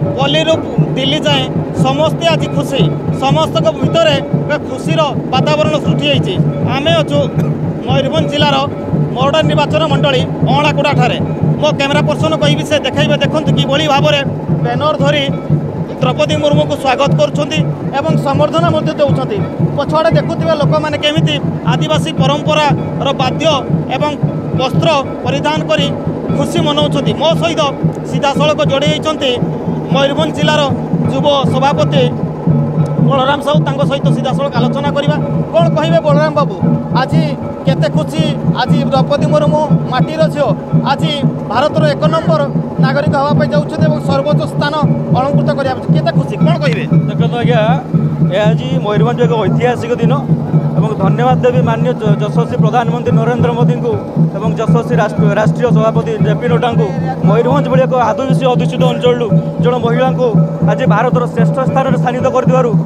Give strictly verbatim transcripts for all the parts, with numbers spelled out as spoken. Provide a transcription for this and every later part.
पल्ली दिल्ली जाए समस्ते आज खुशी समस्त भितर खुशीर वातावरण सृष्टि होती आम अच्छु मयूरभंज जिलार मॉडर्न निर्वाचन मंडली अणाकुड़ा ठारे मो कैमेरा पर्सन कहि से देखेबे देखु कि भाव में बैनर धरी द्रौपदी मुर्मू को स्वागत कर संबर्धना दौरान पछाड़े देखुवा लोक मैंने केमी आदिवासी परंपरार बाद्य एवं वस्त्र परिधान कर खुशी मनाउछंती। मो सहित सीधासलख जोड़ी होती मयूरभंज जिलार युव सभापति बलराम साहू तांको सहित सीधासलख आलोचना करवा कौन कहे बलराम बाबू आज केते खुशी आज द्रौपदी मुर्मू माटीर झील आज भारतर एक नंबर नागरिक हाँवाई जाऊँ सर्वोच्च स्थान अलंकृत करते खुशी कौन कहे देखो आज्ञा यह आज मयूरभंज एक ऐतिहासिक दिन एवं धन्यवाद देवी माननीय यशस्वी प्रधानमंत्री नरेंद्र मोदी को एवं यशस्वी राष्ट्रीय सभापति जेपी नड्डा को मयूरभंज भाई एक आदिवासी अधुषित अंचल जन महिला को आज भारतर श्रेष्ठ स्थान में स्थानित कर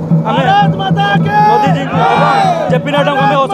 मोदी जी जेपी नड्डा को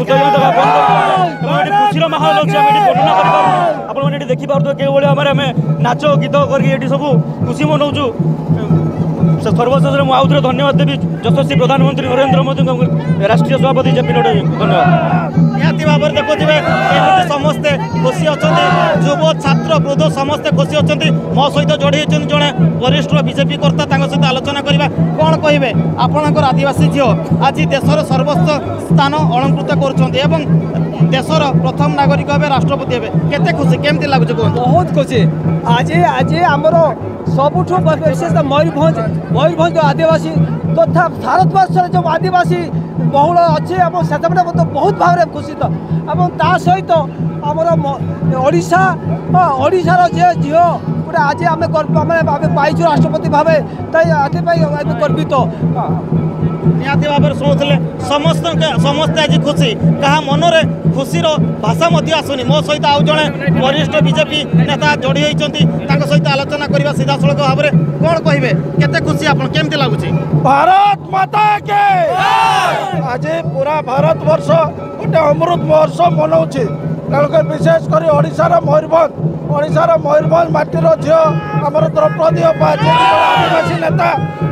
खुशी माहौल अच्छे वर्णना कर देखिपे किभली भाव आम नाच गीत कर सब खुशी मनाऊँ सर्वशेष में आउ थे धन्यवाद देवी यशस्वी प्रधानमंत्री नरेंद्र मोदी राष्ट्रीय सभापति जेपी नड्डा धन्यवाद निहाती भाव में देखुए समस्ते खुशी अच्छा युव छात्र वृद्ध समस्ते खुशी अच्छा मो सहित जोड़ी होती जड़े वरिष्ठ बीजेपी कर्ता सहित आलोचना करवा कौन कहे आपणकर आदिवासी झील आज देशर सर्वोच्च स्थान अलंकृत कर देशर प्रथम नागरिक हे राष्ट्रपति हे केते खुशी केमती लगुच बहुत खुशी आज आज आमर सबुठ विशेष मयूरभंज मयूरभंज आदिवासी तथा भारत वर्ष जो आदिवासी बहुल अच्छे से बहुत भाव में खुशी ता सहित आमर ओडिशा ओडिशार जे झील पूरा आज आम पाई राष्ट्रपति भाव गर्वित निहाती भाव में शुणुले समस्त समस्ते आज खुशी क्या मन में खुशीर भाषा आसुनी मो सहित आउ जड़े वरिष्ठ बीजेपी नेता जोड़ी होती सहित आलोचना करवा सीधासलख भाव में कौन कहे केते खुशी आप केमती लगुच भारत माता के आज पूरा भारत वर्ष गोटे अमृत महोत्सव मनाऊँ तेणुक विशेषकर ओडिशार मयूरभंज ओडिशार मयूरभंज माटीर झील आमर द्रौपदी आदिवासी नेता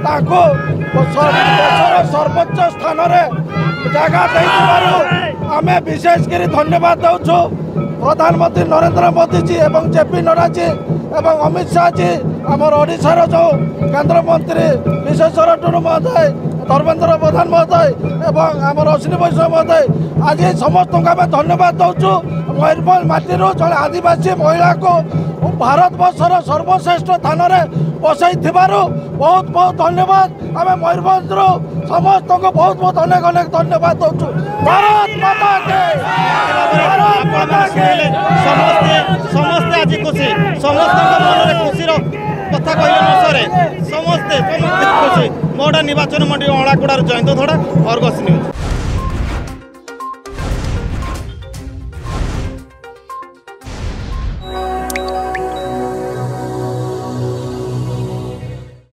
देशर सर्वोच्च स्थान जगह आम विशेषकर धन्यवाद दौचु प्रधानमंत्री नरेंद्र मोदी जी एवं जेपी नड्डा जी एवं अमित शाह जी आमर ओडिशार जो केंद्र मंत्री विश्वेश्वर टुडू महोदय धर्मेंद्र प्रधान महोदय एवं आमर अश्विनी वैष्णव महोदय आज समस्त को आम धन्यवाद दौचु मयूरभंज माटीर जड़े आदिवासी महिला को भारत वर्षर सर्वश्रेष्ठ स्थान में बसई बहुत बहुत धन्यवाद आम मयूरभंज समस्त को बहुत बहुत अनेक अनेक धन्यवाद दौचु भारत माता के समस्ते आज खुशी समस्त मन खुशीर कथा कहले न सरे समस्ते समस्ते खुशी मॉडर्न निर्वाचन मंडली अणाकुड़ार जयंत धड़ा अर्गस न्यूज।